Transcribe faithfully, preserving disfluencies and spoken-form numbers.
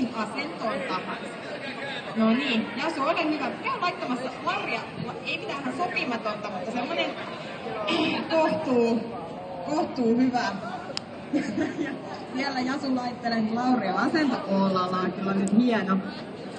mihin asentoon tahansa. No niin, Jasu, ole hyvä. Käy laittamassa Larria, ei mitään sopimatonta, mutta semmonen kohtuu, kohtuu hyvä. Ja siellä Jasu laittelee Lauria asento. Ollaan kyllä nyt hieno.